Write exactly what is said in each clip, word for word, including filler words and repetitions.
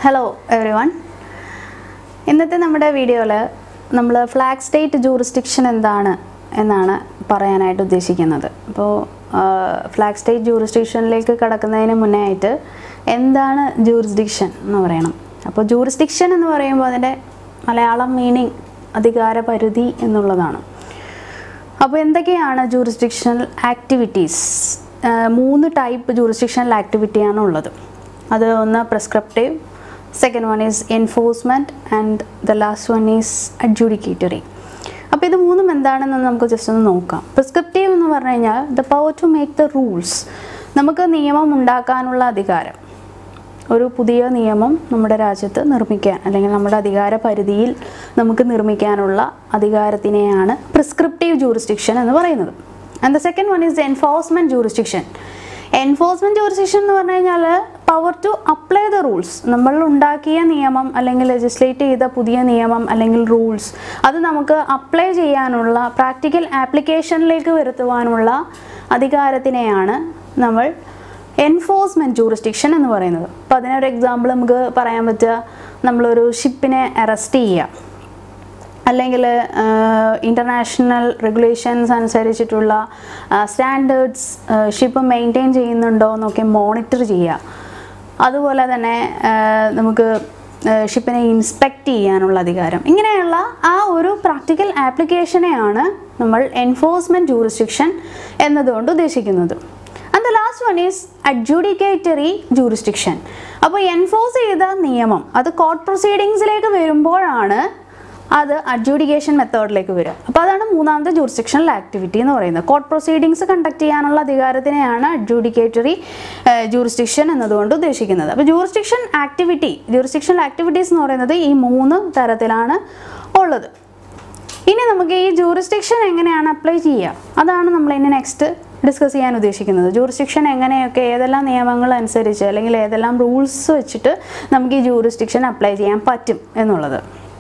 Hello everyone. ഇന്നത്തെ നമ്മുടെ വീഡിയോയിൽ നമ്മൾ ഫ്ലാഗ് സ്റ്റേറ്റ് ജൂറിസ്ഡിക്ഷൻ എന്താണ് എന്നാണ് പറയാനായിട്ട് ഉദ്ദേശിക്കുന്നത്. അപ്പോൾ ഫ്ലാഗ് സ്റ്റേറ്റ് ജൂറിസ്ഡിക്ഷനിലേക്ക് കടക്കുന്നതിന് മുന്നേ ആയിട്ട് എന്താണ് ജൂറിസ്ഡിക്ഷൻ എന്ന് പറയണം. അപ്പോൾ ജൂറിസ്ഡിക്ഷൻ എന്ന് പറയുമ്പോൾ അതിൻ്റെ മലയാളം മീനിങ് അധികാരപരിധി എന്നുള്ളതാണ്. അപ്പോൾ എന്തൊക്കെയാണ് ജൂറിസ്ഡിക്ഷണൽ ആക്ടിവിറ്റീസ്? മൂന്ന് ടൈപ്പ് ജൂറിസ്ഡിക്ഷണൽ ആക്ടിവിറ്റിയാണ് ഉള്ളത്. അത് ഒന്ന് prescriptive, second one is enforcement, and the last one is adjudicatory. അപ്പോൾ ഇത് മൂന്നും എന്താണെന്ന് നമുക്ക് ജസ്റ്റ് ഒന്ന് നോക്കാം. പ്രിസ്ക്രിപ്റ്റീവ് എന്ന് പറഞ്ഞു കഴിഞ്ഞാൽ the power to make the rules, നമുക്ക് നിയമം ഉണ്ടാക്കാനുള്ള അധികാരം. ഒരു പുതിയ നിയമം നമ്മുടെ രാജ്യത്ത് നിർമ്മിക്കാൻ അല്ലെങ്കിൽ നമ്മുടെ അധികാര പരിധിയിൽ നമുക്ക് നിർമ്മിക്കാനുള്ള അധികാരത്തിനെയാണ് പ്രിസ്ക്രിപ്റ്റീവ് ജൂറിസ്ഡിക്ഷൻ എന്ന് പറയുന്നത്. And the second one is the enforcement jurisdiction. Enforcement jurisdiction എന്ന് പറഞ്ഞു കഴിഞ്ഞാൽ power to apply the rules, നമ്മൾ ഉണ്ടാക്കിയ നിയമം അല്ലെങ്കിൽ ലെജിസ്ലേറ്റ് ചെയ്ത പുതിയ നിയമം അല്ലെങ്കിൽ റൂൾസ് അത് നമുക്ക് അപ്ലൈ ചെയ്യാനുള്ള പ്രാക്ടിക്കൽ ആപ്ലിക്കേഷനിലേക്ക് വരുത്തുവാനുള്ള അധികാരത്തിനെയാണ് നമ്മൾ എൻഫോഴ്സ്മെൻറ്റ് ജൂറിസ്ഡിക്ഷൻ എന്ന് പറയുന്നത്. അപ്പോൾ അതിനൊരു എക്സാമ്പിൾ നമുക്ക് പറയാൻ പറ്റുക, നമ്മളൊരു ഷിപ്പിനെ അറസ്റ്റ് ചെയ്യുക, അല്ലെങ്കിൽ ഇൻ്റർനാഷണൽ റെഗുലേഷൻസ് അനുസരിച്ചിട്ടുള്ള സ്റ്റാൻഡേർഡ്സ് ഷിപ്പ് മെയിൻറ്റെയിൻ ചെയ്യുന്നുണ്ടോ എന്നൊക്കെ മോണിറ്റർ ചെയ്യുക. അതുപോലെ തന്നെ നമുക്ക് ഷിപ്പിനെ ഇൻസ്പെക്റ്റ് ചെയ്യാനുള്ള അധികാരം. ഇങ്ങനെയുള്ള ആ ഒരു പ്രാക്ടിക്കൽ ആപ്ലിക്കേഷനെയാണ് നമ്മൾ എൻഫോഴ്സ്മെൻറ്റ് ജൂറിസ്ഡിക്ഷൻ എന്നതുകൊണ്ട് ഉദ്ദേശിക്കുന്നത്. And the last one is adjudicatory jurisdiction. അപ്പോൾ എൻഫോഴ്സ് ചെയ്ത നിയമം അത് കോർട്ട് പ്രൊസീഡിങ്സിലേക്ക് വരുമ്പോഴാണ് അത് അഡ്ജുഡിക്കേഷൻ മെത്തേഡിലേക്ക് വരിക. അപ്പോൾ അതാണ് മൂന്നാമത്തെ ജൂറിസ്ഡിക്ഷണൽ ആക്ടിവിറ്റി എന്ന് പറയുന്നത്. കോർട്ട് പ്രൊസീഡിങ്സ് കണ്ടക്ട് ചെയ്യാനുള്ള അധികാരത്തിനെയാണ് അഡ്ജുഡിക്കേറ്ററി ജൂറിസ്ഡിക്ഷൻ എന്നതുകൊണ്ട് ഉദ്ദേശിക്കുന്നത്. അപ്പോൾ ജൂറിസ്ഡിക്ഷൻ ആക്ടിവിറ്റി ജൂറിസ്ഡിക്ഷണൽ ആക്ടിവിറ്റീസ് എന്ന് പറയുന്നത് ഈ മൂന്ന് തരത്തിലാണ് ഉള്ളത്. ഇനി നമുക്ക് ഈ ജൂറിസ്ഡിക്ഷൻ എങ്ങനെയാണ് അപ്ലൈ ചെയ്യുക, അതാണ് നമ്മൾ ഇനി നെക്സ്റ്റ് ഡിസ്കസ് ചെയ്യാൻ ഉദ്ദേശിക്കുന്നത്. ജൂറിസ്ഡിക്ഷൻ എങ്ങനെയൊക്കെ ഏതെല്ലാം നിയമങ്ങൾ അനുസരിച്ച് അല്ലെങ്കിൽ ഏതെല്ലാം റൂൾസ് വെച്ചിട്ട് നമുക്ക് ഈ ജൂറിസ്ഡിക്ഷൻ അപ്ലൈ ചെയ്യാൻ പറ്റും എന്നുള്ളത്.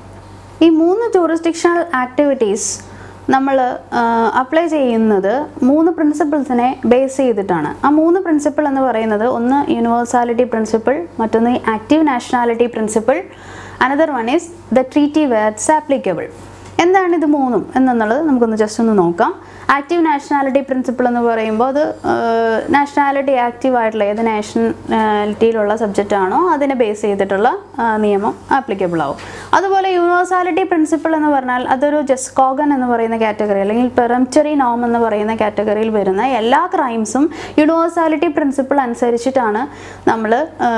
ഈ മൂന്ന് ജൂറിസ്ഡിക്ഷണൽ ആക്ടിവിറ്റീസ് നമ്മൾ അപ്ലൈ ചെയ്യുന്നത് മൂന്ന് പ്രിൻസിപ്പിൾസിനെ ബേസ് ചെയ്തിട്ടാണ്. ആ മൂന്ന് പ്രിൻസിപ്പിൾ എന്ന് പറയുന്നത് ഒന്ന് യൂണിവേഴ്സാലിറ്റി പ്രിൻസിപ്പിൾ, മറ്റൊന്ന് active nationality principle, another one is the treaty where it's applicable. എന്താണ് ഇത് മൂന്നും എന്നുള്ളത് നമുക്കൊന്ന് ജസ്റ്റ് ഒന്ന് നോക്കാം. ആക്റ്റീവ് നാഷണാലിറ്റി പ്രിൻസിപ്പിൾ എന്ന് പറയുമ്പോൾ അത് നാഷണാലിറ്റി ആക്റ്റീവ് ആയിട്ടുള്ള ഏത് നാഷണാലിറ്റിയിലുള്ള സബ്ജക്റ്റ് ആണോ അതിനെ ബേസ് ചെയ്തിട്ടുള്ള നിയമം ആപ്ലിക്കബിൾ ആവും. അതുപോലെ യൂണിവേഴ്സാലിറ്റി പ്രിൻസിപ്പിൾ എന്ന് പറഞ്ഞാൽ അതൊരു ജസ്കോഗൻ എന്ന് പറയുന്ന കാറ്റഗറി അല്ലെങ്കിൽ പെറംപ്റ്ററി നോം എന്ന് പറയുന്ന കാറ്റഗറിയിൽ വരുന്ന എല്ലാ ക്രൈംസും യൂണിവേഴ്സാലിറ്റി പ്രിൻസിപ്പിൾ അനുസരിച്ചിട്ടാണ് നമ്മൾ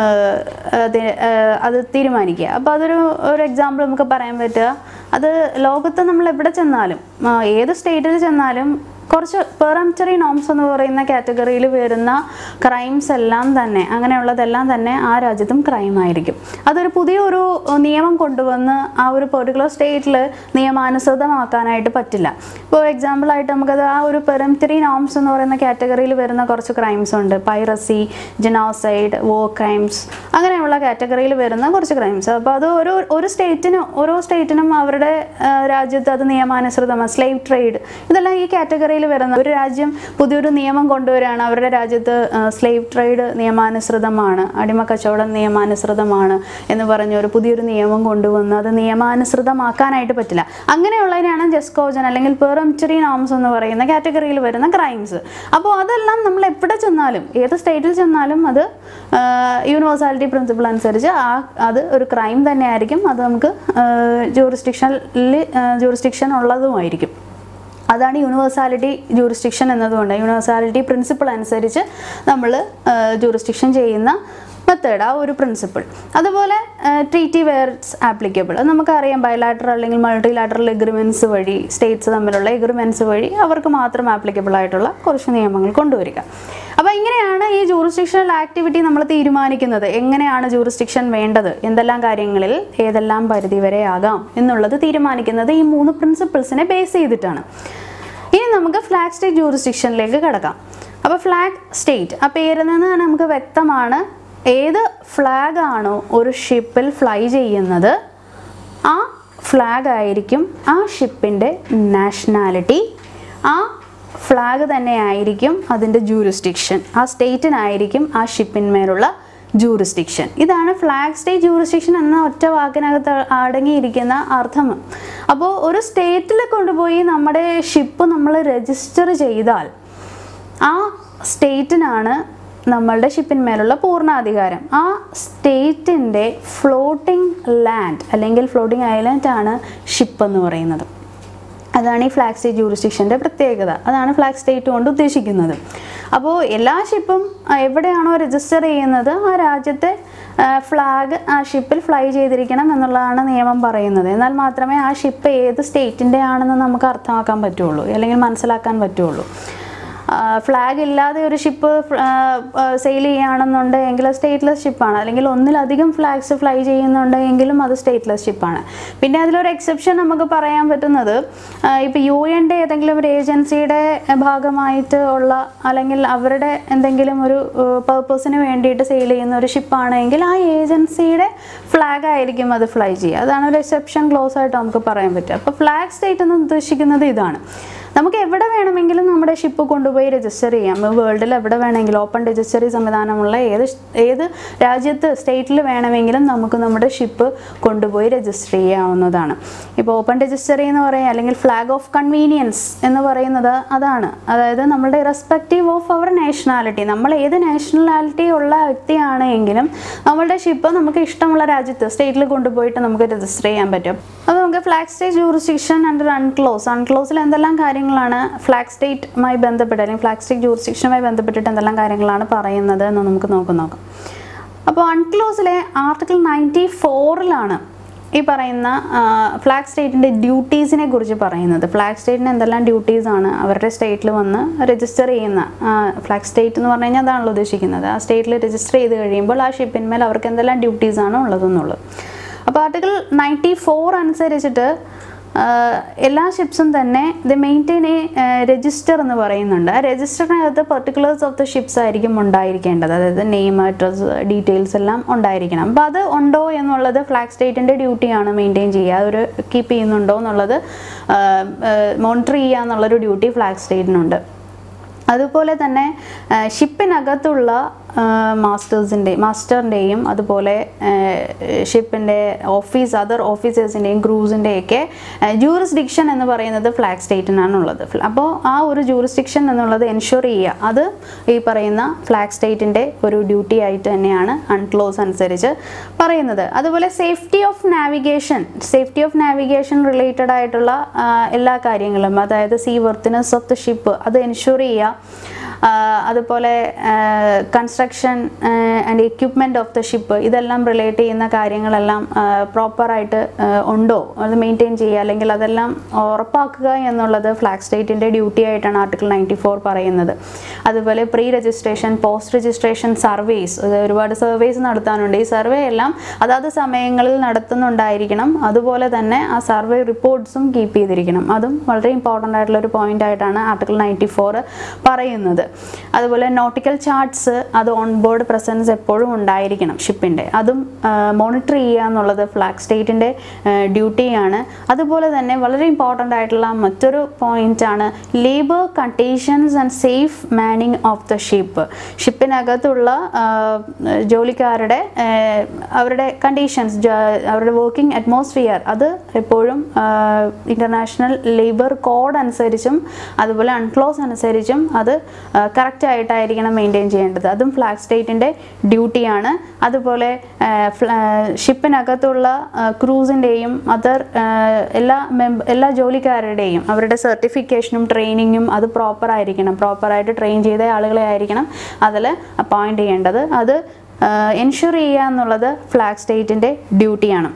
അത് തീരുമാനിക്കുക. അപ്പോൾ അതൊരു ഒരു എക്സാമ്പിൾ നമുക്ക് പറയാൻ പറ്റുക, അത് ലോകത്ത് നമ്മൾ എവിടെ ചെന്നാലും ഏത് സ്റ്റേറ്റിൽ ചെന്നാലും കുറച്ച് പെറംപ്റ്ററി നോംസ് എന്ന് പറയുന്ന കാറ്റഗറിയിൽ വരുന്ന ക്രൈംസ് എല്ലാം തന്നെ അങ്ങനെയുള്ളതെല്ലാം തന്നെ ആ രാജ്യത്തും ക്രൈം ആയിരിക്കും. അതൊരു പുതിയൊരു നിയമം കൊണ്ടുവന്ന് ആ ഒരു പെർട്ടിക്കുലർ സ്റ്റേറ്റിൽ നിയമാനുസൃതമാക്കാനായിട്ട് പറ്റില്ല. ഇപ്പോൾ എക്സാമ്പിളായിട്ട് നമുക്കത് ആ ഒരു പെറംപ്റ്ററി നോംസ് എന്ന് പറയുന്ന കാറ്റഗറിയിൽ വരുന്ന കുറച്ച് ക്രൈംസ് ഉണ്ട്. പൈറസി, ജനോസൈഡ്, വോർ ക്രൈംസ്, അങ്ങനെയുള്ള കാറ്റഗറിയിൽ വരുന്ന കുറച്ച് ക്രൈംസ്. അപ്പോൾ അത് ഒരു ഒരു സ്റ്റേറ്റിനും ഓരോ സ്റ്റേറ്റിനും അവരുടെ രാജ്യത്ത് അത് നിയമാനുസൃതമാണ്. സ്ലേവ് ട്രേഡ്, ഇതെല്ലാം ഈ കാറ്റഗറി വരുന്ന ഒരു രാജ്യം പുതിയൊരു നിയമം കൊണ്ടുവരികയാണ്, അവരുടെ രാജ്യത്ത് സ്ലേവ് ട്രേഡ് നിയമാനുസൃതമാണ്, അടിമ കച്ചവടം നിയമാനുസൃതമാണ് എന്ന് പറഞ്ഞ ഒരു പുതിയൊരു നിയമം കൊണ്ടുവന്ന് അത് നിയമാനുസൃതമാക്കാനായിട്ട് പറ്റില്ല. അങ്ങനെയുള്ളതിനാണ് ജസ്കോജൻ അല്ലെങ്കിൽ പെറംപ്റ്ററി നോംസ് എന്ന് പറയുന്ന കാറ്റഗറിയിൽ വരുന്ന ക്രൈംസ്. അപ്പോൾ അതെല്ലാം നമ്മൾ എവിടെ ചെന്നാലും ഏത് സ്റ്റേറ്റിൽ ചെന്നാലും അത് യൂണിവേഴ്സാലിറ്റി പ്രിൻസിപ്പിൾ അനുസരിച്ച് ആ അത് ഒരു ക്രൈം തന്നെയായിരിക്കും. അത് നമുക്ക് ജൂറിസ്ഡിക്ഷനിൽ ജൂറിസ്ഡിക്ഷൻ ഉള്ളതുമായിരിക്കും. അതാണ് യൂണിവേഴ്സാലിറ്റി ജൂറിസ്ഡിക്ഷൻ എന്നതുകൊണ്ട് യൂണിവേഴ്സാലിറ്റി പ്രിൻസിപ്പിൾ അനുസരിച്ച് നമ്മൾ ജൂറിസ്ഡിക്ഷൻ ചെയ്യുന്ന മെത്തേഡ്, ആ ഒരു പ്രിൻസിപ്പിൾ. അതുപോലെ ട്രീറ്റി വേർ ഇറ്റ്സ് ആപ്ലിക്കബിൾ, അത് നമുക്കറിയാം. ബയലാറ്ററൽ അല്ലെങ്കിൽ മൾട്ടിലാറ്ററൽ എഗ്രിമെൻറ്റ്സ് വഴി സ്റ്റേറ്റ്സ് തമ്മിലുള്ള എഗ്രിമെൻറ്റ്സ് വഴി അവർക്ക് മാത്രം ആപ്ലിക്കബിൾ ആയിട്ടുള്ള കുറച്ച് നിയമങ്ങൾ കൊണ്ടുവരിക. അപ്പോൾ ഇങ്ങനെയാണ് ഈ ജൂറിസ്ഡിക്ഷണൽ ആക്ടിവിറ്റി നമ്മൾ തീരുമാനിക്കുന്നത്. എങ്ങനെയാണ് ജൂറിസ്ഡിക്ഷൻ വേണ്ടത്, എന്തെല്ലാം കാര്യങ്ങളിൽ ഏതെല്ലാം പരിധി വരെ ആകാം എന്നുള്ളത് തീരുമാനിക്കുന്നത് ഈ മൂന്ന് പ്രിൻസിപ്പിൾസിനെ ബേസ് ചെയ്തിട്ടാണ്. ഇനി നമുക്ക് ഫ്ലാഗ് സ്റ്റേറ്റ് ജൂറിസ്ഡിക്ഷനിലേക്ക് കിടക്കാം. അപ്പോൾ ഫ്ലാഗ് സ്റ്റേറ്റ്, ആ പേരിൽ നിന്ന് തന്നെ നമുക്ക് വ്യക്തമാണ്, ഏത് ഫ്ലാഗ് ആണോ ഒരു ഷിപ്പിൽ ഫ്ലൈ ചെയ്യുന്നത് ആ ഫ്ലാഗ് ആയിരിക്കും ആ ഷിപ്പിൻ്റെ നാഷണാലിറ്റി, ആ ഫ്ലാഗ് തന്നെയായിരിക്കും അതിൻ്റെ ജൂറിസ്ഡിക്ഷൻ, ആ സ്റ്റേറ്റിനായിരിക്കും ആ ഷിപ്പിന്മേലുള്ള ജൂറിസ്ഡിക്ഷൻ. ഇതാണ് ഫ്ലാഗ് സ്റ്റേറ്റ് ജൂറിസ്ഡിക്ഷൻ എന്ന ഒറ്റ വാക്കിനകത്ത് അടങ്ങിയിരിക്കുന്ന അർത്ഥം. അപ്പോൾ ഒരു സ്റ്റേറ്റിൽ കൊണ്ടുപോയി നമ്മുടെ ഷിപ്പ് നമ്മൾ രജിസ്റ്റർ ചെയ്താൽ ആ സ്റ്റേറ്റിനാണ് നമ്മളുടെ ഷിപ്പിന്മേലുള്ള പൂർണ്ണാധികാരം. ആ സ്റ്റേറ്റിൻ്റെ ഫ്ലോട്ടിംഗ് ലാൻഡ് അല്ലെങ്കിൽ ഫ്ലോട്ടിംഗ് ഐലൻഡ് ആണ് ഷിപ്പ് എന്ന് പറയുന്നത്. അതാണ് ഈ ഫ്ലാഗ് സ്റ്റേറ്റ് ജൂറിസ്ഡിക്ഷൻ്റെ പ്രത്യേകത. അതാണ് ഫ്ലാഗ് സ്റ്റേറ്റ് കൊണ്ട് ഉദ്ദേശിക്കുന്നത്. അപ്പോൾ എല്ലാ ഷിപ്പും എവിടെയാണോ രജിസ്റ്റർ ചെയ്യുന്നത് ആ രാജ്യത്തെ ഫ്ലാഗ് ആ ഷിപ്പിൽ ഫ്ലൈ ചെയ്തിരിക്കണം എന്നുള്ളതാണ് നിയമം പറയുന്നത്. എന്നാൽ മാത്രമേ ആ ഷിപ്പ് ഏത് സ്റ്റേറ്റിൻ്റെ ആണെന്ന് നമുക്ക് അർത്ഥമാക്കാൻ പറ്റുള്ളൂ, അല്ലെങ്കിൽ മനസ്സിലാക്കാൻ പറ്റുള്ളൂ. ഫ്ലാഗ് ഇല്ലാതെ ഒരു ഷിപ്പ് സെയിൽ ചെയ്യുകയാണെന്നുണ്ടെങ്കിൽ സ്റ്റേറ്റ്ലെസ് ഷിപ്പാണ്, അല്ലെങ്കിൽ ഒന്നിലധികം ഫ്ലാഗ്സ് ഫ്ലൈ ചെയ്യുന്നുണ്ടെങ്കിലും അത് സ്റ്റേറ്റ്ലെസ് ഷിപ്പാണ്. പിന്നെ അതിലൊരു എക്സെപ്ഷൻ നമുക്ക് പറയാൻ പറ്റുന്നത്, ഇപ്പോൾ യു എൻ്റെ ഏതെങ്കിലും ഒരു ഏജൻസിയുടെ ഭാഗമായിട്ട് ഉള്ള അല്ലെങ്കിൽ അവരുടെ എന്തെങ്കിലും ഒരു പർപ്പസിന് വേണ്ടിയിട്ട് സെയിൽ ചെയ്യുന്ന ഒരു ഷിപ്പാണെങ്കിൽ ആ ഏജൻസിയുടെ ഫ്ലാഗ് ആയിരിക്കും അത് ഫ്ലൈ ചെയ്യുക. അതാണ് ഒരു എക്സെപ്ഷൻ ക്ലോസ് ആയിട്ട് നമുക്ക് പറയാൻ പറ്റുക. അപ്പോൾ ഫ്ലാഗ് സ്റ്റേറ്റ് എന്ന് ഉദ്ദേശിക്കുന്നത് ഇതാണ്. നമുക്ക് എവിടെ വേണമെങ്കിലും നമ്മുടെ ഷിപ്പ് കൊണ്ടുപോയി രജിസ്റ്റർ ചെയ്യാം. വേൾഡിൽ എവിടെ വേണമെങ്കിലും ഓപ്പൺ രജിസ്റ്ററി സംവിധാനമുള്ള ഏത് ഏത് രാജ്യത്ത് സ്റ്റേറ്റിൽ വേണമെങ്കിലും നമുക്ക് നമ്മുടെ ഷിപ്പ് കൊണ്ടുപോയി രജിസ്റ്റർ ചെയ്യാവുന്നതാണ്. ഇപ്പോൾ ഓപ്പൺ രജിസ്റ്ററി എന്ന് പറയുക അല്ലെങ്കിൽ ഫ്ലാഗ് ഓഫ് കൺവീനിയൻസ് എന്ന് പറയുന്നത് അതാണ്. അതായത് നമ്മളുടെ ഇറസ്പെക്റ്റീവ് ഓഫ് അവർ നാഷണാലിറ്റി, നമ്മൾ ഏത് നാഷണാലിറ്റി ഉള്ള വ്യക്തിയാണെങ്കിലും നമ്മളുടെ ഷിപ്പ് നമുക്ക് ഇഷ്ടമുള്ള രാജ്യത്ത് സ്റ്റേറ്റിൽ കൊണ്ടുപോയിട്ട് നമുക്ക് രജിസ്റ്റർ ചെയ്യാൻ പറ്റും. അപ്പോൾ നമുക്ക് flag state jurisdiction under UNCLOS അൺക്ലോസിൽ എന്തെല്ലാം കാര്യങ്ങളാണ് ഫ്ലാഗ് സ്റ്റേറ്റുമായി ബന്ധപ്പെട്ട് അല്ലെങ്കിൽ ഫ്ലാഗ് സ്റ്റേറ്റ് ജൂറിസ്ഡിക്ഷനുമായി ബന്ധപ്പെട്ടിട്ട് എന്തെല്ലാം കാര്യങ്ങളാണ് പറയുന്നത് എന്ന് നമുക്ക് നോക്കാം നോക്കാം അപ്പോൾ അൺക്ലോസിലെ ആർട്ടിക്കിൾ നയൻറ്റി ഫോറിലാണ് ഈ പറയുന്ന ഫ്ലാഗ് സ്റ്റേറ്റിൻ്റെ ഡ്യൂട്ടീസിനെ കുറിച്ച് പറയുന്നത്. ഫ്ലാഗ് സ്റ്റേറ്റിന് എന്തെല്ലാം ഡ്യൂട്ടീസാണ് അവരുടെ സ്റ്റേറ്റിൽ വന്ന് രജിസ്റ്റർ ചെയ്യുന്ന ഫ്ലാഗ് സ്റ്റേറ്റ് എന്ന് പറഞ്ഞു കഴിഞ്ഞാൽ അതാണല്ലോ ഉദ്ദേശിക്കുന്നത്. ആ സ്റ്റേറ്റിൽ രജിസ്റ്റർ ചെയ്ത് കഴിയുമ്പോൾ ആ ഷിപ്പിന്മേൽ അവർക്ക് എന്തെല്ലാം ഡ്യൂട്ടീസാണ് ഉള്ളതെന്നുള്ളത്. അപ്പോൾ ആർട്ടിക്കിൾ നയൻറ്റി ഫോർ അനുസരിച്ചിട്ട് എല്ലാ ഷിപ്സും തന്നെ ദ മെയിൻറ്റെയിൻ എ രജിസ്റ്റർ എന്ന് പറയുന്നുണ്ട്. ആ രജിസ്റ്ററിനകത്ത് പെർട്ടിക്കുലേഴ്സ് ഓഫ് ദ ഷിപ്സ് ആയിരിക്കും ഉണ്ടായിരിക്കേണ്ടത്. അതായത് നെയിം, അഡ്രസ്, ഡീറ്റെയിൽസ് എല്ലാം ഉണ്ടായിരിക്കണം. അപ്പോൾ അത് ഉണ്ടോ എന്നുള്ളത് ഫ്ലാഗ് സ്റ്റേറ്റിൻ്റെ ഡ്യൂട്ടിയാണ് മെയിൻറ്റെയിൻ ചെയ്യുക. ഒരു കീപ്പ് ചെയ്യുന്നുണ്ടോ എന്നുള്ളത് മോണിറ്റർ ചെയ്യുക എന്നുള്ളൊരു ഡ്യൂട്ടി ഫ്ലാഗ് സ്റ്റേറ്റിനുണ്ട്. അതുപോലെ തന്നെ ഷിപ്പിനകത്തുള്ള മാസ്റ്റേഴ്സിൻ്റെ മാസ്റ്ററിൻ്റെയും അതുപോലെ ഷിപ്പിൻ്റെ ഓഫീസ് അതർ ഓഫീസേഴ്സിൻ്റെയും ക്രൂസിൻ്റെയൊക്കെ ജൂറിസ്ഡിക്ഷൻ എന്ന് പറയുന്നത് ഫ്ലാഗ് സ്റ്റേറ്റിനാണുള്ളത്. അപ്പോൾ ആ ഒരു ജൂറിസ്ഡിക്ഷൻ എന്നുള്ളത് എൻഷുർ ചെയ്യുക, അത് ഈ പറയുന്ന ഫ്ലാഗ് സ്റ്റേറ്റിൻ്റെ ഒരു ഡ്യൂട്ടി ആയിട്ട് തന്നെയാണ് അൺക്ലോസ് അനുസരിച്ച് പറയുന്നത്. അതുപോലെ safety of navigation safety of navigation related ആയിട്ടുള്ള എല്ലാ കാര്യങ്ങളും, അതായത് see worthiness of the ship അത് എൻഷുർ ചെയ്യുക. അതുപോലെ construction and equipment of the ship ഇതെല്ലാം റിലേറ്റ് ചെയ്യുന്ന കാര്യങ്ങളെല്ലാം പ്രോപ്പറായിട്ട് ഉണ്ടോ അത് മെയിൻറ്റെയിൻ ചെയ്യുക, അല്ലെങ്കിൽ അതെല്ലാം ഉറപ്പാക്കുക എന്നുള്ളത് ഫ്ലാഗ് സ്റ്റേറ്റിൻ്റെ ഡ്യൂട്ടി ആയിട്ടാണ് ആർട്ടിക്കിൾ നയൻറ്റി ഫോർ പറയുന്നത്. അതുപോലെ pre registration, post registration surveys, ഒരുപാട് സർവേസ് നടത്താനുണ്ട്. ഈ സർവേ എല്ലാം അതാത് സമയങ്ങളിൽ നടത്തുന്നുണ്ടായിരിക്കണം. അതുപോലെ തന്നെ ആ സർവേ റിപ്പോർട്ട്സും കീപ്പ് ചെയ്തിരിക്കണം. അതും വളരെ ഇമ്പോർട്ടൻ്റ് ആയിട്ടുള്ളൊരു പോയിൻ്റ് ആയിട്ടാണ് ആർട്ടിക്കിൾ നയൻറ്റി ഫോർ പറയുന്നത്. അതുപോലെ നോട്ടിക്കൽ ചാർട്ട്സ് അത് ഓൺ ബോർഡ് പ്രസൻസ് എപ്പോഴും ഉണ്ടായിരിക്കണം ഷിപ്പിൻ്റെ. അതും മോണിറ്റർ ചെയ്യുക എന്നുള്ളത് ഫ്ലാഗ് സ്റ്റേറ്റിൻ്റെ ഡ്യൂട്ടിയാണ്. അതുപോലെ തന്നെ വളരെ ഇമ്പോർട്ടൻ്റ് ആയിട്ടുള്ള മറ്റൊരു പോയിൻ്റാണ് labour conditions and safe manning of the ship. ഷിപ്പിനകത്തുള്ള ജോലിക്കാരുടെ അവരുടെ കണ്ടീഷൻസ്, അവരുടെ വർക്കിംഗ് അറ്റ്മോസ്ഫിയർ അത് എപ്പോഴും ഇൻ്റർനാഷണൽ ലേബർ കോഡ് അനുസരിച്ചും അതുപോലെ അൺക്ലോസ് അനുസരിച്ചും അത് കറക്റ്റ് ആയിട്ടായിരിക്കണം മെയിൻറ്റെയിൻ ചെയ്യേണ്ടത്. അതും ഫ്ലാഗ് സ്റ്റേറ്റിൻ്റെ ഡ്യൂട്ടിയാണ്. അതുപോലെ ഷിപ്പിനകത്തുള്ള ക്രൂസിൻ്റെയും അതർ എല്ലാ മെമ്പ എല്ലാ ജോലിക്കാരുടെയും അവരുടെ സർട്ടിഫിക്കേഷനും ട്രെയിനിങ്ങും അത് പ്രോപ്പറായിരിക്കണം. പ്രോപ്പറായിട്ട് ട്രെയിൻ ചെയ്ത ആളുകളെ ആയിരിക്കണം അതിൽ അപ്പോയിൻ്റ് ചെയ്യേണ്ടത്. അത് എൻഷുർ ചെയ്യുക എന്നുള്ളത് ഫ്ലാഗ് സ്റ്റേറ്റിൻ്റെ ഡ്യൂട്ടിയാണ്.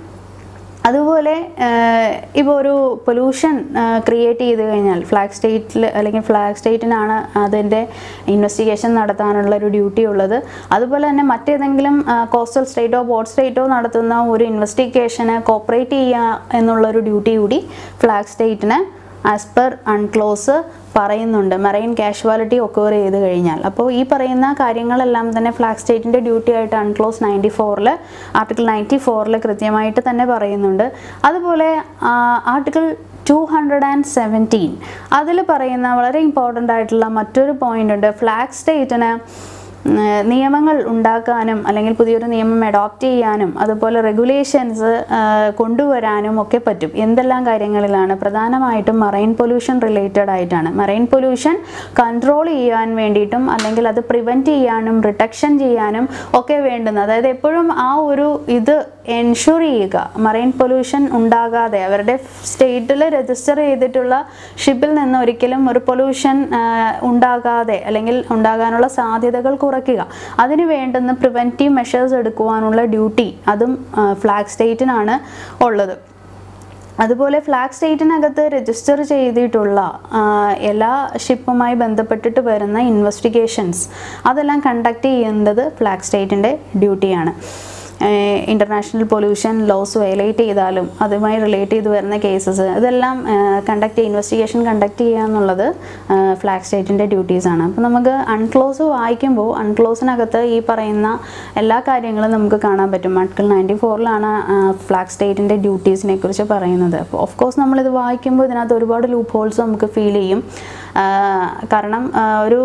അതുപോലെ ഇപ്പോൾ ഒരു പൊല്യൂഷൻ ക്രിയേറ്റ് ചെയ്ത് കഴിഞ്ഞാൽ ഫ്ലാഗ് സ്റ്റേറ്റിൽ അല്ലെങ്കിൽ ഫ്ലാഗ് സ്റ്റേറ്റിനാണ് അതിൻ്റെ ഇൻവെസ്റ്റിഗേഷൻ നടത്താനുള്ള ഒരു ഡ്യൂട്ടി ഉള്ളത്. അതുപോലെ തന്നെ മറ്റേതെങ്കിലും കോസ്റ്റൽ സ്റ്റേറ്റോ പോർട്ട് സ്റ്റേറ്റോ നടത്തുന്ന ഒരു ഇൻവെസ്റ്റിഗേഷന് കോപ്പറേറ്റ് ചെയ്യുക എന്നുള്ളൊരു ഡ്യൂട്ടി കൂടി ഫ്ലാഗ് സ്റ്റേറ്റിന് ആസ് പെർ അൺക്ലോസ് പറയുന്നുണ്ട്, മറൈൻ കാഷ്വാലിറ്റി ഒക്കർ ചെയ്ത് കഴിഞ്ഞാൽ. അപ്പോൾ ഈ പറയുന്ന കാര്യങ്ങളെല്ലാം തന്നെ ഫ്ലാഗ് സ്റ്റേറ്റിൻ്റെ ഡ്യൂട്ടി ആയിട്ട് അൺക്ലോസ് നയൻറ്റി ഫോറിൽ ആർട്ടിക്കിൾ നയൻറ്റി ഫോറിൽ കൃത്യമായിട്ട് തന്നെ പറയുന്നുണ്ട്. അതുപോലെ article two hundred and seventeen അതിൽ പറയുന്ന വളരെ ഇമ്പോർട്ടൻ്റ് ആയിട്ടുള്ള മറ്റൊരു പോയിൻ്റ് ഉണ്ട്. ഫ്ലാഗ് സ്റ്റേറ്റിന് നിയമങ്ങൾ ഉണ്ടാക്കാനും അല്ലെങ്കിൽ പുതിയൊരു നിയമം അഡോപ്റ്റ് ചെയ്യാനും അതുപോലെ റെഗുലേഷൻസ് കൊണ്ടുവരാനും ഒക്കെ പറ്റും. എന്തെല്ലാം കാര്യങ്ങളിലാണ്? പ്രധാനമായിട്ടും മറൈൻ പൊല്യൂഷൻ റിലേറ്റഡ് ആയിട്ടാണ്. മറൈൻ പൊല്യൂഷൻ കൺട്രോൾ ചെയ്യാൻ വേണ്ടിയിട്ടും അല്ലെങ്കിൽ അത് പ്രിവെൻറ്റ് ചെയ്യാനും റിഡക്ഷൻ ചെയ്യാനും ഒക്കെ വേണ്ടുന്ന, അതായത് എപ്പോഴും ആ ഒരു ഇത് എൻഷുർ ചെയ്യുക, മറൈൻ പൊല്യൂഷൻ ഉണ്ടാകാതെ അവരുടെ സ്റ്റേറ്റിൽ രജിസ്റ്റർ ചെയ്തിട്ടുള്ള ഷിപ്പിൽ നിന്ന് ഒരിക്കലും ഒരു പൊല്യൂഷൻ ഉണ്ടാകാതെ അല്ലെങ്കിൽ ഉണ്ടാകാനുള്ള സാധ്യതകൾ കുറയ്ക്കുക, അതിന് വേണ്ടുന്ന പ്രിവെൻറ്റീവ് മെഷേഴ്സ് എടുക്കുവാനുള്ള ഡ്യൂട്ടി അതും ഫ്ലാഗ് സ്റ്റേറ്റിനാണ് ഉള്ളത്. അതുപോലെ ഫ്ലാഗ് സ്റ്റേറ്റിനകത്ത് രജിസ്റ്റർ ചെയ്തിട്ടുള്ള എല്ലാ ഷിപ്പുമായി ബന്ധപ്പെട്ടിട്ട് വരുന്ന ഇൻവെസ്റ്റിഗേഷൻസ് അതെല്ലാം കണ്ടക്ട് ചെയ്യേണ്ടത് ഫ്ലാഗ് സ്റ്റേറ്റിൻ്റെ ഡ്യൂട്ടിയാണ്. ഇൻ്റർനാഷണൽ പൊല്യൂഷൻ ലോസ് വയലേറ്റ് ചെയ്താലും അതുമായി റിലേറ്റ് ചെയ്ത് വരുന്ന കേസസ് ഇതെല്ലാം കണ്ടക്ട് ചെയ്യുക, ഇൻവെസ്റ്റിഗേഷൻ കണ്ടക്ട് ചെയ്യുക എന്നുള്ളത് ഫ്ലാഗ് സ്റ്റേറ്റിൻ്റെ ഡ്യൂട്ടീസാണ്. അപ്പോൾ നമുക്ക് അൺക്ലോസ് വായിക്കുമ്പോൾ അൺക്ലോസിനകത്ത് ഈ പറയുന്ന എല്ലാ കാര്യങ്ങളും നമുക്ക് കാണാൻ പറ്റും. ആർട്ടിക്കിൾ നയൻറ്റി ഫോറിലാണ് ഫ്ലാഗ് സ്റ്റേറ്റിൻ്റെ ഡ്യൂട്ടീസിനെ കുറിച്ച് പറയുന്നത്. അപ്പോൾ ഓഫ് കോഴ്സ് നമ്മളിത് വായിക്കുമ്പോൾ ഇതിനകത്ത് ഒരുപാട് ലൂപ്പ് ഹോൾസ് നമുക്ക് ഫീൽ ചെയ്യും. കാരണം ഒരു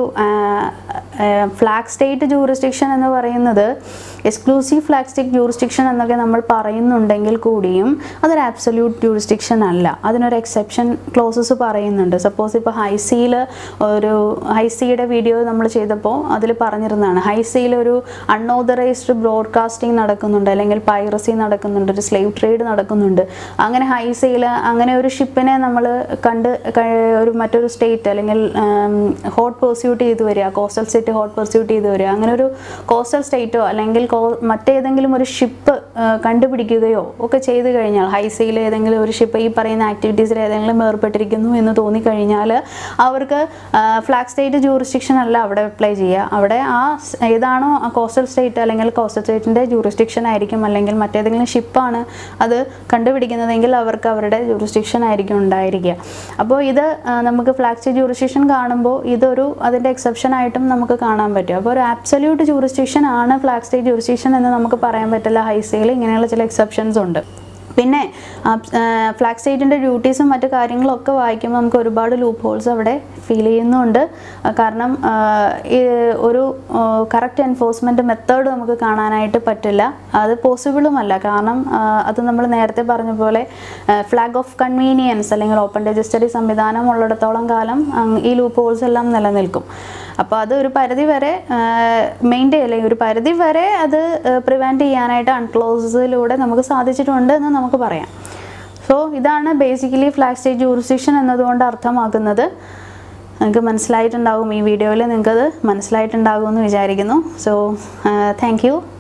ഫ്ലാഗ് സ്റ്റേറ്റ് ജൂറിസ്ഡിക്ഷൻ എന്ന് പറയുന്നത് എക്സ്ക്ലൂസീവ് ഫ്ലാഗ് സ്റ്റേറ്റ് ജൂറിസ്ഡിക്ഷൻ എന്നൊക്കെ നമ്മൾ പറയുന്നുണ്ടെങ്കിൽ കൂടിയും അതൊരു ആബ്സല്യൂട്ട് ജൂറിസ്ഡിക്ഷൻ അല്ല. അതിനൊരു എക്സെപ്ഷൻ ക്ലോസസ് പറയുന്നുണ്ട്. സപ്പോസ് ഇപ്പോൾ ഹൈസിയിൽ ഒരു ഹൈസിയുടെ വീഡിയോ നമ്മൾ ചെയ്തപ്പോൾ അതിൽ പറഞ്ഞിരുന്നതാണ്, ഹൈസിയിൽ ഒരു അൺഓതറൈസ്ഡ് ബ്രോഡ്കാസ്റ്റിംഗ് നടക്കുന്നുണ്ട്, അല്ലെങ്കിൽ പൈറസി നടക്കുന്നുണ്ട്, ഒരു സ്ലേവ് ട്രേഡ് നടക്കുന്നുണ്ട്. അങ്ങനെ ഹൈസിയിൽ അങ്ങനെ ഒരു ഷിപ്പിനെ നമ്മൾ കണ്ട് ഒരു മറ്റൊരു സ്റ്റേറ്റ് അല്ലെങ്കിൽ ഹോട്ട് പെർസ്യൂട്ട് ചെയ്ത് വരിക, കോസ്റ്റൽ സ്റ്റേറ്റ് ഹോട്ട് പെർസ്യൂട്ട് ചെയ്ത് വരിക, അങ്ങനെ ഒരു കോസ്റ്റൽ സ്റ്റേറ്റോ അല്ലെങ്കിൽ മറ്റേതെങ്കിലും ഒരു ഷിപ്പ് കണ്ടുപിടിക്കുകയോ ഒക്കെ ചെയ്തു കഴിഞ്ഞാൽ, ഹൈസിയിൽ ഏതെങ്കിലും ഒരു ഷിപ്പ് ഈ പറയുന്ന ആക്ടിവിറ്റീസിൽ ഏതെങ്കിലും ഏർപ്പെട്ടിരിക്കുന്നു എന്ന് തോന്നിക്കഴിഞ്ഞാൽ അവർക്ക് ഫ്ലാഗ് സ്റ്റേറ്റ് ജൂറിസ്ഡിക്ഷൻ അല്ല അവിടെ അപ്ലൈ ചെയ്യുക. അവിടെ ആ ഏതാണോ ആ കോസ്റ്റൽ സ്റ്റേറ്റ് അല്ലെങ്കിൽ കോസ്റ്റൽ സ്റ്റേറ്റിൻ്റെ ജൂറിസ്ഡിക്ഷൻ ആയിരിക്കും, അല്ലെങ്കിൽ മറ്റേതെങ്കിലും ഷിപ്പാണ് അത് കണ്ടുപിടിക്കുന്നതെങ്കിൽ അവർക്ക് അവരുടെ ജൂറിസ്ഡിക്ഷൻ ആയിരിക്കും ഉണ്ടായിരിക്കുക. അപ്പോൾ ഇത് നമുക്ക് ഫ്ലാഗ് സ്റ്റേറ്റ് ജൂറിസ്ഡിക്ഷൻ കാണുമ്പോൾ ഇതൊരു അതിൻ്റെ എക്സെപ്ഷൻ ആയിട്ടും നമുക്ക് കാണാൻ പറ്റും. അപ്പോൾ ഒരു ആബ്സല്യൂട്ട് ജൂറിസ്ഡിക്ഷൻ ആണ് ഫ്ലാഗ് സ്റ്റേറ്റ് ജൂറിസ്ഡിക്ഷൻ എന്ന് നമുക്ക് പറയാൻ പറ്റില്ല. ഹൈസിയിൽ ഇങ്ങനെയുള്ള ചില എക്സെപ്ഷൻസ് ഉണ്ട്. പിന്നെ ഫ്ലാഗ് സ്റ്റേറ്റിൻ്റെ ഡ്യൂട്ടീസും മറ്റു കാര്യങ്ങളൊക്കെ വായിക്കുമ്പോൾ നമുക്ക് ഒരുപാട് ലൂപ്പ് ഹോൾസ് അവിടെ ഫീൽ ചെയ്യുന്നുണ്ട്. കാരണം ഒരു കറക്റ്റ് എൻഫോഴ്സ്മെൻറ്റ് മെത്തേഡ് നമുക്ക് കാണാനായിട്ട് പറ്റില്ല, അത് പോസിബിളുമല്ല. കാരണം അത് നമ്മൾ നേരത്തെ പറഞ്ഞ പോലെ ഫ്ലാഗ് ഓഫ് കൺവീനിയൻസ് അല്ലെങ്കിൽ ഓപ്പൺ രജിസ്റ്ററി സംവിധാനം ഉള്ളിടത്തോളം കാലം ഈ ലൂപ്പ് ഹോൾസ് എല്ലാം നിലനിൽക്കും. അപ്പോൾ അത് ഒരു പരിധി വരെ മെയിൻറ്റെയിൻ അല്ലെങ്കിൽ ഒരു പരിധി വരെ അത് പ്രിവെൻറ്റ് ചെയ്യാനായിട്ട് അൺക്ലോസിലൂടെ നമുക്ക് സാധിച്ചിട്ടുണ്ട് എന്ന് നമുക്ക് പറയാം. സോ ഇതാണ് ബേസിക്കലി ഫ്ലാഗ് സ്റ്റേറ്റ് ജൂറിസ്ഡിക്ഷൻ എന്നതുകൊണ്ട് അർത്ഥമാക്കുന്നത്. നിങ്ങൾക്ക് മനസ്സിലായിട്ടുണ്ടാകും, ഈ വീഡിയോയിൽ നിങ്ങൾക്കത് മനസ്സിലായിട്ടുണ്ടാകുമെന്ന് വിചാരിക്കുന്നു. So thank U.